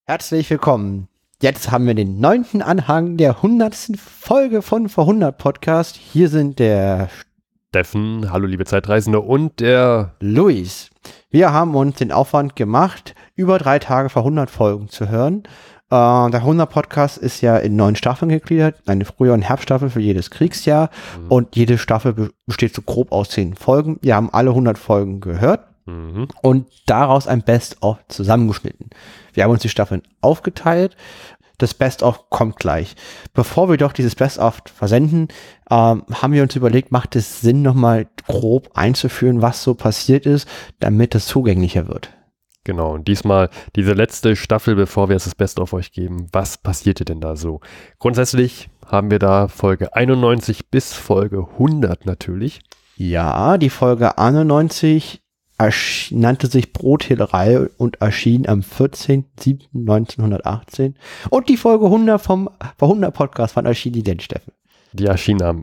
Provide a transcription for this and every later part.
Herzlich willkommen. Jetzt haben wir den 9. Anhang der 100. Folge von Vor 100 Podcast. Hier sind der Steffen, hallo liebe Zeitreisende, und der Luis. Wir haben uns den Aufwand gemacht, über 3 Tage Vor 100 Folgen zu hören. Der 100 Podcast ist ja in 9 Staffeln gegliedert, eine Frühjahr- und Herbststaffel für jedes Kriegsjahr. Und jede Staffel besteht so grob aus 10 Folgen. Wir haben alle 100 Folgen gehört. Und daraus ein Best-of zusammengeschnitten. Wir haben uns die Staffeln aufgeteilt. Das Best-of kommt gleich. Bevor wir doch dieses Best-of versenden, haben wir uns überlegt, macht es Sinn, nochmal grob einzuführen, was so passiert ist, damit es zugänglicher wird. Genau, und diesmal diese letzte Staffel, bevor wir jetzt das Best-of euch geben. Was passierte denn da so? Grundsätzlich haben wir da Folge 91 bis Folge 100 natürlich. Ja, die Folge 91 nannte sich Brothehlerei und erschien am 14.07.1918. Und die Folge 100 vom Vor 100 Podcast, wann erschien die denn, Steffen? Die erschien am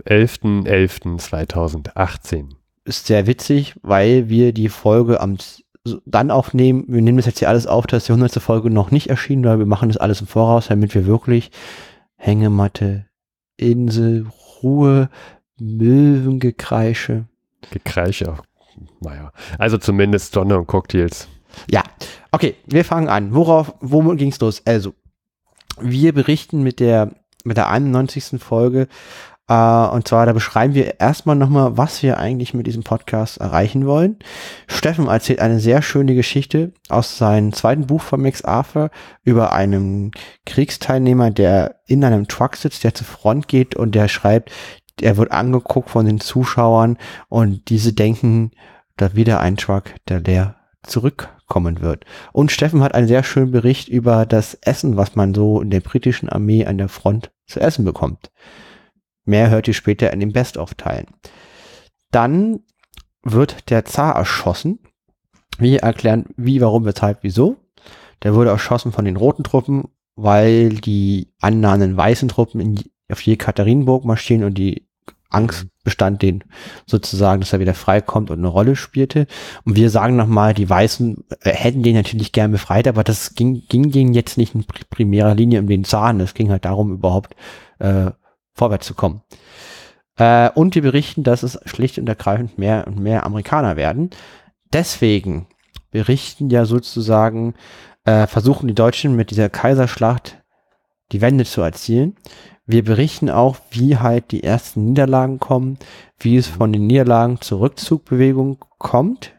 11.11.2018. Ist sehr witzig, weil wir die Folge dann aufnehmen. Wir nehmen das jetzt hier alles auf, dass die 100. Folge noch nicht erschienen, weil wir machen das alles im Voraus, damit wir wirklich Hängematte, Insel, Ruhe, Möwengekreische. Gekreische. Naja, also zumindest Sonne und Cocktails. Ja, okay, wir fangen an. Womit ging's los? Also, wir berichten mit der 91. Folge, und zwar, da beschreiben wir erstmal nochmal, was wir eigentlich mit diesem Podcast erreichen wollen. Steffen erzählt eine sehr schöne Geschichte aus seinem zweiten Buch von Max Arthur über einen Kriegsteilnehmer, der in einem Truck sitzt, der zur Front geht und der schreibt, er wird angeguckt von den Zuschauern und diese denken, da wieder ein Truck, der leer zurückkommen wird. Und Steffen hat einen sehr schönen Bericht über das Essen, was man so in der britischen Armee an der Front zu essen bekommt. Mehr hört ihr später in den Best-of-Teilen. Dann wird der Zar erschossen. Wir erklären wie, warum, weshalb, wieso. Der wurde erschossen von den roten Truppen, weil die annahenden weißen Truppen auf Jekaterinburg marschieren und die Angst bestand denen sozusagen, dass er wieder freikommt und eine Rolle spielte. Und wir sagen nochmal, die Weißen hätten den natürlich gern befreit, aber das ging denen jetzt nicht in primärer Linie um den Zaren. Es ging halt darum, überhaupt vorwärts zu kommen. Und wir berichten, dass es schlicht und ergreifend mehr und mehr Amerikaner werden. Deswegen berichten ja sozusagen, versuchen die Deutschen mit dieser Kaiserschlacht die Wende zu erzielen. Wir berichten auch, wie halt die ersten Niederlagen kommen, wie es von den Niederlagen zur Rückzugbewegung kommt.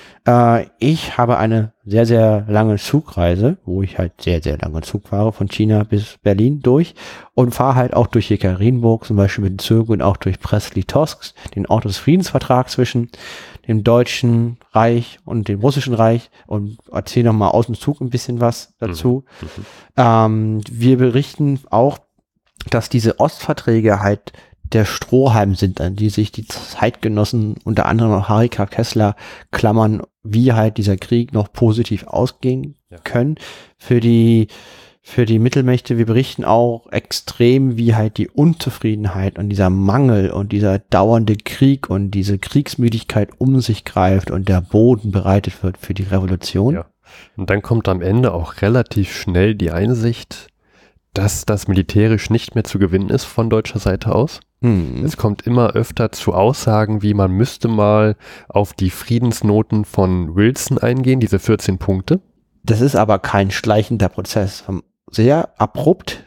Ich habe eine sehr, sehr lange Zugreise, wo ich halt sehr, sehr lange Zug fahre, von China bis Berlin durch und fahre halt auch durch Jekaterinburg, zum Beispiel mit dem Zug und auch durch Brest-Litovsk, den Ort des Friedensvertrags zwischen dem Deutschen Reich und dem Russischen Reich, und erzähle nochmal aus dem Zug ein bisschen was dazu. Wir berichten auch, dass diese Ostverträge halt der Strohhalm sind, an die sich die Zeitgenossen, unter anderem auch Harry K. Kessler, klammern, wie halt dieser Krieg noch positiv ausgehen können für die Mittelmächte. Wir berichten auch extrem, wie halt die Unzufriedenheit und dieser Mangel und dieser dauernde Krieg und diese Kriegsmüdigkeit um sich greift und der Boden bereitet wird für die Revolution. Ja. Und dann kommt am Ende auch relativ schnell die Einsicht, dass das militärisch nicht mehr zu gewinnen ist von deutscher Seite aus. Es kommt immer öfter zu Aussagen, wie man müsste mal auf die Friedensnoten von Wilson eingehen, diese 14 Punkte. Das ist aber kein schleichender Prozess. Sehr abrupt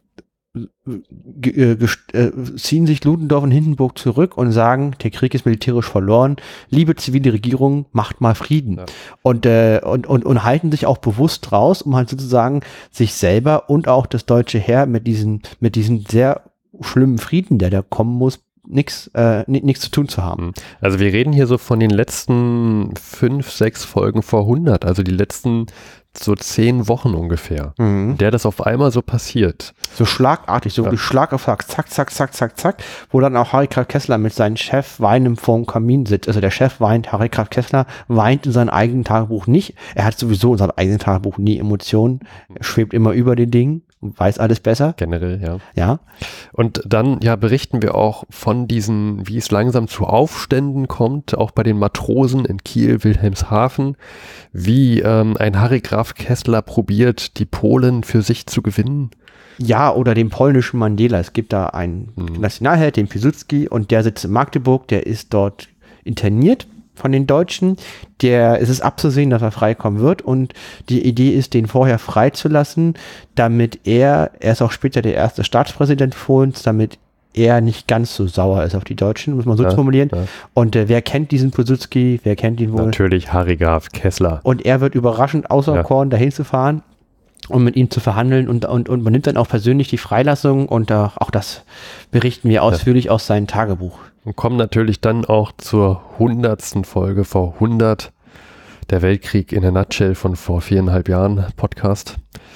ziehen sich Ludendorff und Hindenburg zurück und sagen, der Krieg ist militärisch verloren, liebe zivile Regierung, macht mal Frieden. Ja. Und halten sich auch bewusst raus, um halt sozusagen sich selber und auch das deutsche Heer mit diesem sehr schlimmen Frieden, der da kommen muss, nichts zu tun zu haben. Also wir reden hier so von den letzten 5, 6 Folgen vor 100, also die letzten so 10 Wochen ungefähr, in der das auf einmal so passiert. So schlagartig, so wie Schlag auf Schlag, zack, zack, zack, zack, zack, wo dann auch Harry K. Kessler mit seinem Chef weinend vorm Kamin sitzt. Also der Chef weint, Harry K. Kessler weint in seinem eigenen Tagebuch nicht. Er hat sowieso in seinem eigenen Tagebuch nie Emotionen. Er schwebt immer über den Dingen. und weiß alles besser. Generell, ja. Ja. Und dann berichten wir auch von diesen, wie es langsam zu Aufständen kommt, auch bei den Matrosen in Kiel, Wilhelmshaven, wie ein Harry Graf Kessler probiert, die Polen für sich zu gewinnen. Ja, oder den polnischen Mandela. Es gibt da einen Nationalheld, den Piłsudski, und der sitzt in Magdeburg, der ist dort interniert von den Deutschen. Es ist abzusehen, dass er freikommen wird, und die Idee ist, den vorher freizulassen, damit er ist auch später der erste Staatspräsident Polens, damit er nicht ganz so sauer ist auf die Deutschen, muss man so formulieren. Ja. Und wer kennt diesen Piłsudski? Wer kennt ihn wohl? Natürlich Harry Graf Kessler. Und er wird überraschend auserkoren, dahin zu fahren, um mit ihm zu verhandeln, und man nimmt dann auch persönlich die Freilassung, und auch das berichten wir ausführlich aus seinem Tagebuch. Und kommen natürlich dann auch zur 100. Folge, vor 100, der Weltkrieg in der Nutshell von vor 4,5 Jahren Podcast,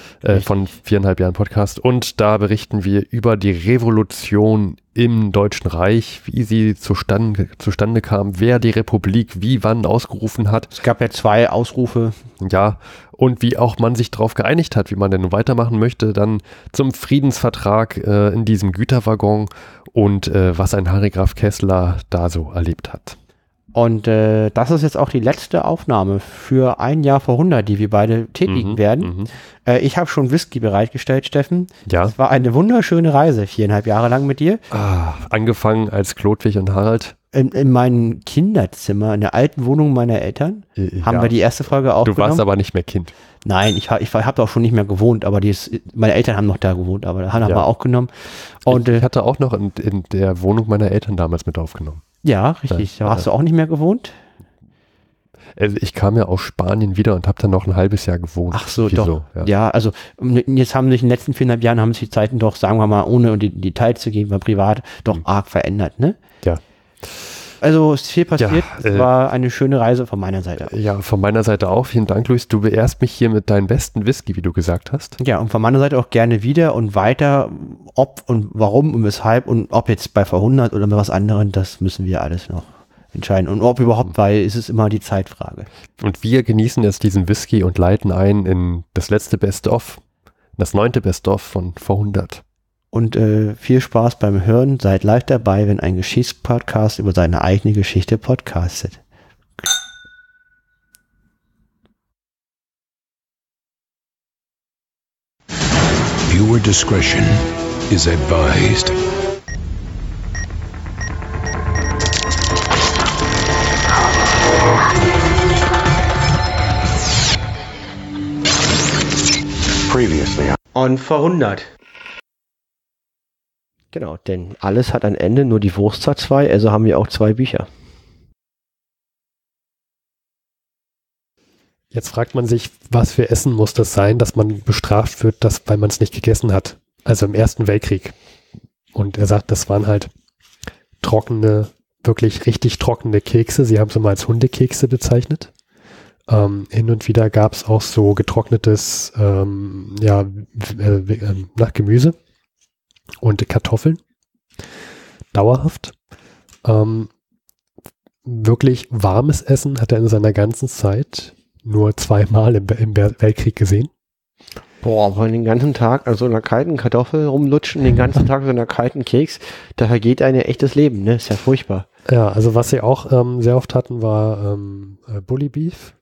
und da berichten wir über die Revolution im Deutschen Reich, wie sie zustande kam, wer die Republik wie wann ausgerufen hat. Es gab ja 2 Ausrufe. Ja, und wie auch man sich darauf geeinigt hat, wie man denn nun weitermachen möchte, dann zum Friedensvertrag in diesem Güterwaggon und was ein Harry Graf Kessler da so erlebt hat. Und das ist jetzt auch die letzte Aufnahme für ein Jahr vor 100, die wir beide tätigen werden. Ich habe schon Whisky bereitgestellt, Steffen. Ja. Es war eine wunderschöne Reise, 4,5 Jahre lang mit dir. Angefangen als Klodwig und Harald. In meinem Kinderzimmer, in der alten Wohnung meiner Eltern, haben wir die erste Folge aufgenommen. Du warst aber nicht mehr Kind. Nein, ich habe auch schon nicht mehr gewohnt, aber meine Eltern haben noch da gewohnt, aber da haben wir aufgenommen. Und ich hatte auch noch in der Wohnung meiner Eltern damals mit aufgenommen. Ja, richtig. Da hast du auch nicht mehr gewohnt? Also ich kam ja aus Spanien wieder und habe dann noch ein halbes Jahr gewohnt. Ach so, doch. Ja, also jetzt haben sich in den letzten 4,5 Jahren haben sich die Zeiten doch, sagen wir mal, ohne in die Details zu gehen, privat doch arg verändert, ne? Ja. Also ist viel passiert. Es war eine schöne Reise von meiner Seite. Ja, von meiner Seite auch. Vielen Dank, Luis. Du beehrst mich hier mit deinem besten Whisky, wie du gesagt hast. Ja, und von meiner Seite auch gerne wieder und weiter. Ob und warum und weshalb und ob jetzt bei Vor100 oder bei was anderem, das müssen wir alles noch entscheiden. Und ob überhaupt, weil es ist immer die Zeitfrage. Und wir genießen jetzt diesen Whisky und leiten ein in das letzte Best-of, das 9. Best-of von Vor100. Und viel Spaß beim Hören. Seid live dabei, wenn ein Geschichtspodcast über seine eigene Geschichte podcastet. Viewer discretion is advised. Previously on Vor100. Genau, denn alles hat ein Ende, nur die Wurst hat 2, also haben wir auch 2 Bücher. Jetzt fragt man sich, was für Essen muss das sein, dass man bestraft wird, weil man es nicht gegessen hat. Also im Ersten Weltkrieg. Und er sagt, das waren halt trockene, wirklich richtig trockene Kekse. Sie haben es immer als Hundekekse bezeichnet. Hin und wieder gab es auch so getrocknetes Gemüse und Kartoffeln. Dauerhaft. Wirklich warmes Essen hat er in seiner ganzen Zeit nur 2-mal im Weltkrieg gesehen. Boah, wollen den ganzen Tag an so einer kalten Kartoffel rumlutschen, den ganzen Tag so einer kalten Keks, da vergeht ein echtes Leben, ne? Ist ja furchtbar. Ja, also was sie auch sehr oft hatten, war Bully Beef.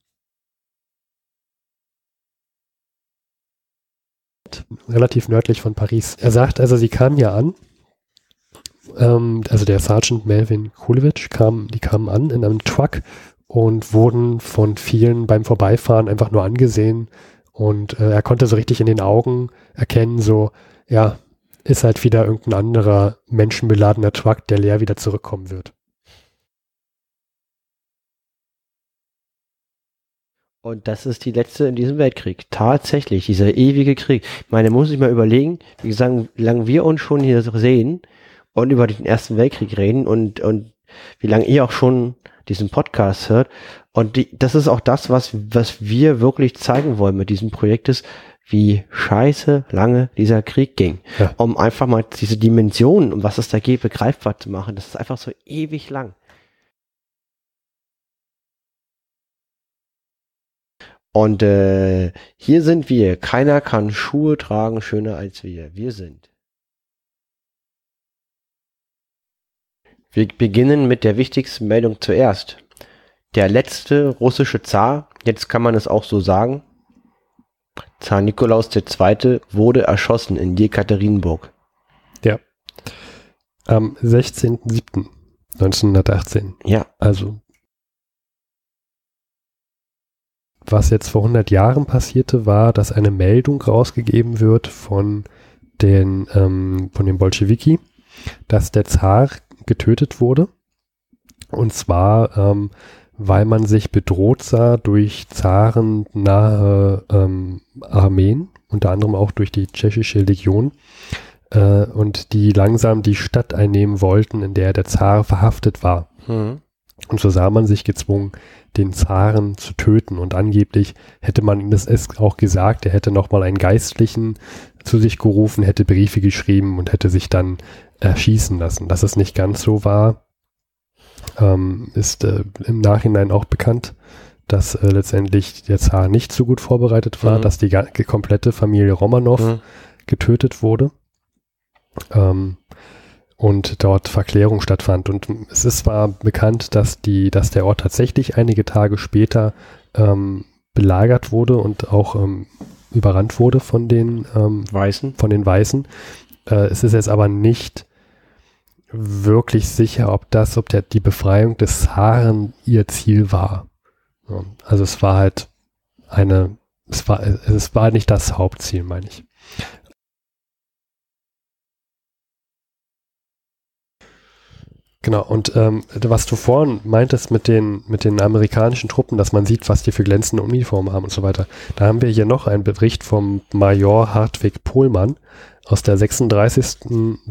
Relativ nördlich von Paris. Er sagt also, sie kamen ja an, also der Sergeant Melvin Kulewitsch die kamen an in einem Truck und wurden von vielen beim Vorbeifahren einfach nur angesehen und er konnte so richtig in den Augen erkennen, so, ja, ist halt wieder irgendein anderer menschenbeladener Truck, der leer wieder zurückkommen wird. Und das ist die letzte in diesem Weltkrieg. Tatsächlich, dieser ewige Krieg. Ich meine, muss ich mal überlegen, wie gesagt, wie lange wir uns schon hier sehen und über den Ersten Weltkrieg reden und wie lange ihr auch schon diesen Podcast hört. Und das ist auch das, was wir wirklich zeigen wollen mit diesem Projekt, ist, wie scheiße lange dieser Krieg ging. Ja. Um einfach mal diese Dimensionen, um was es da geht, begreifbar zu machen. Das ist einfach so ewig lang. Und hier sind wir. Keiner kann Schuhe tragen schöner als wir. Wir sind. Wir beginnen mit der wichtigsten Meldung zuerst. Der letzte russische Zar, jetzt kann man es auch so sagen, Zar Nikolaus II. Wurde erschossen in Jekaterinburg. Ja. Am 16.07.1918. Ja. Also, was jetzt vor 100 Jahren passierte, war, dass eine Meldung rausgegeben wird von den Bolschewiki, dass der Zar getötet wurde. Und zwar, weil man sich bedroht sah durch zarennahe Armeen, unter anderem auch durch die tschechische Legion, und die langsam die Stadt einnehmen wollten, in der der Zar verhaftet war. Mhm. Und so sah man sich gezwungen, den Zaren zu töten. Und angeblich hätte man ihm das auch gesagt, er hätte nochmal einen Geistlichen zu sich gerufen, hätte Briefe geschrieben und hätte sich dann erschießen lassen. Dass es nicht ganz so war, ist im Nachhinein auch bekannt, dass letztendlich der Zar nicht so gut vorbereitet war, dass die komplette Familie Romanow getötet wurde. Und dort Verklärung stattfand. Und es war bekannt, dass der Ort tatsächlich einige Tage später belagert wurde und auch überrannt wurde von den Weißen. Es ist jetzt aber nicht wirklich sicher, ob die Befreiung des Zaren ihr Ziel war. Ja, also es war halt es war nicht das Hauptziel, meine ich. Genau, und was du vorhin meintest mit den amerikanischen Truppen, dass man sieht, was die für glänzende Uniformen haben und so weiter, da haben wir hier noch einen Bericht vom Major Hartwig Pohlmann aus der 36.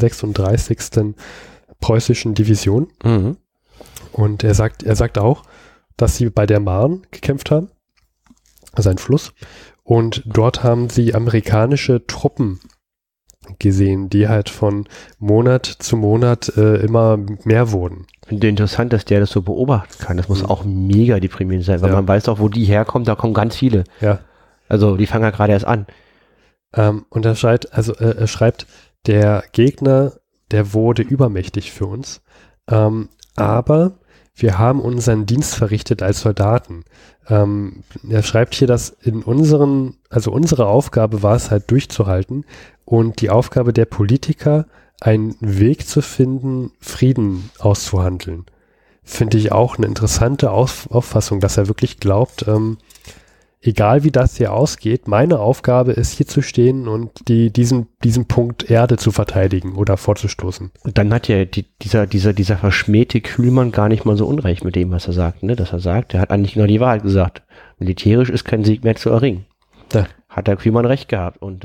preußischen Division. Mhm. Und er sagt auch, dass sie bei der Marne gekämpft haben, also ein Fluss, und dort haben sie amerikanische Truppen gesehen, die halt von Monat zu Monat immer mehr wurden. Finde interessant, dass der das so beobachten kann. Das muss auch mega deprimierend sein, weil man weiß auch, wo die herkommen, da kommen ganz viele. Ja. Also die fangen ja gerade erst an. Und er schreibt, der Gegner, der wurde übermächtig für uns, aber wir haben unseren Dienst verrichtet als Soldaten. Er schreibt hier, dass unsere Aufgabe war es halt durchzuhalten und die Aufgabe der Politiker, einen Weg zu finden, Frieden auszuhandeln. Finde ich auch eine interessante Auffassung, dass er wirklich glaubt, egal wie das hier ausgeht, meine Aufgabe ist hier zu stehen und diesen Punkt Erde zu verteidigen oder vorzustoßen. Und dann hat ja dieser verschmähte Kühlmann gar nicht mal so unrecht mit dem, was er sagt, ne? Dass er sagt, er hat eigentlich genau die Wahrheit gesagt. Militärisch ist kein Sieg mehr zu erringen. Da hat der Kühlmann recht gehabt. Und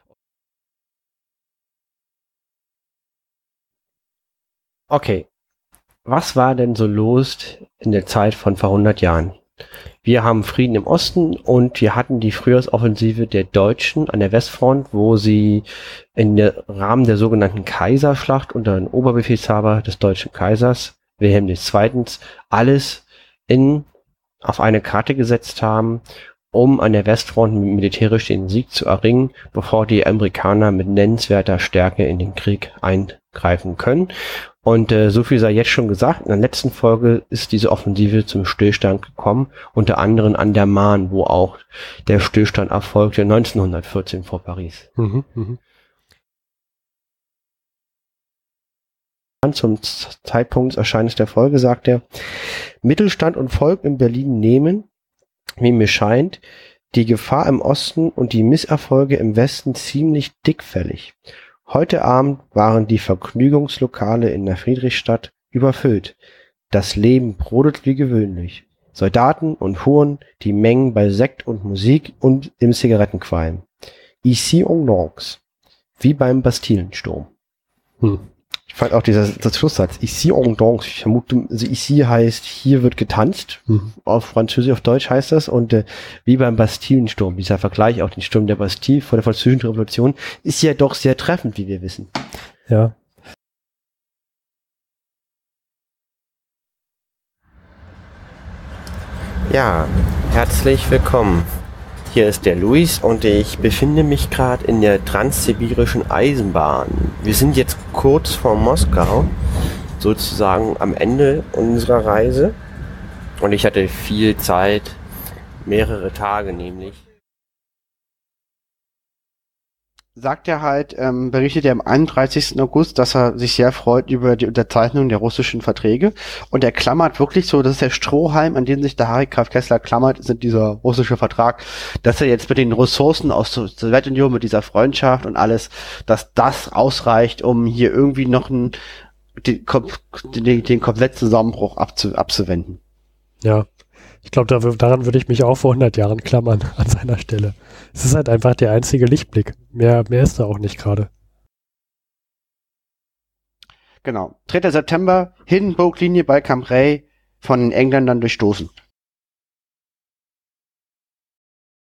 okay, was war denn so los in der Zeit von vor 100 Jahren? Wir haben Frieden im Osten und wir hatten die Frühjahrsoffensive der Deutschen an der Westfront, wo sie im Rahmen der sogenannten Kaiserschlacht unter dem Oberbefehlshaber des deutschen Kaisers, Wilhelm II., alles auf eine Karte gesetzt haben, um an der Westfront militärisch den Sieg zu erringen, bevor die Amerikaner mit nennenswerter Stärke in den Krieg eingreifen können. Und so viel sei jetzt schon gesagt. In der letzten Folge ist diese Offensive zum Stillstand gekommen, unter anderem an der Marne, wo auch der Stillstand erfolgte 1914 vor Paris. Zum Zeitpunkt des Erscheinens der Folge sagt er, Mittelstand und Volk in Berlin nehmen, wie mir scheint, die Gefahr im Osten und die Misserfolge im Westen ziemlich dickfällig. Heute Abend waren die Vergnügungslokale in der Friedrichstadt überfüllt. Das Leben brodelt wie gewöhnlich. Soldaten und Huren, die Mengen bei Sekt und Musik und im Zigarettenqualm. Ici on danse. Wie beim Bastillensturm. Ich fand auch dieser Schlusssatz, ici on danse. Ich vermute, also ici heißt, hier wird getanzt. Auf Französisch, auf Deutsch heißt das. Und wie beim Bastillensturm, dieser Vergleich, auch den Sturm der Bastille vor der Französischen Revolution, ist ja doch sehr treffend, wie wir wissen. Ja. Ja, Herzlich willkommen. Hier ist der Luis und ich befinde mich gerade in der transsibirischen Eisenbahn. Wir sind jetzt kurz vor Moskau, sozusagen am Ende unserer Reise. Und ich hatte viel Zeit, mehrere Tage nämlich. Sagt er halt, berichtet er am 31. August, dass er sich sehr freut über die Unterzeichnung der russischen Verträge. Und er klammert wirklich so, das ist der Strohhalm, an den sich der Harry Graf Kessler klammert, ist dieser russische Vertrag, dass er jetzt mit den Ressourcen aus der Sowjetunion, mit dieser Freundschaft und alles, dass das ausreicht, um hier irgendwie noch den kompletten Zusammenbruch abzuwenden. Ja. Ich glaube, daran würde ich mich auch vor 100 Jahren klammern an seiner Stelle. Es ist halt einfach der einzige Lichtblick. Mehr ist da auch nicht gerade. Genau. 3. September, Hindenburg-Linie bei Cambrai von den Engländern durchstoßen.